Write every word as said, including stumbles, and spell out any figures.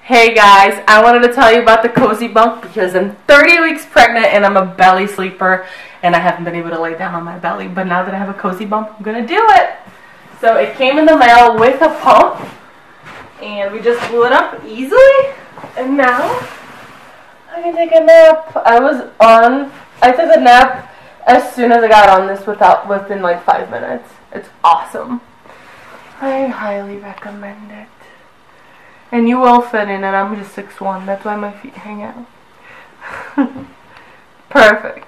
Hey guys, I wanted to tell you about the Cozy Bunk because I'm thirty weeks pregnant and I'm a belly sleeper and I haven't been able to lay down on my belly, but now that I have a Cozy Bunk, I'm gonna do it. So it came in the mail with a pump and we just blew it up easily and now I can take a nap. I was on, I took a nap as soon as I got on this without, within like five minutes. It's awesome. I highly recommend it. And you will fit in it. I'm just six one. That's why my feet hang out. Perfect.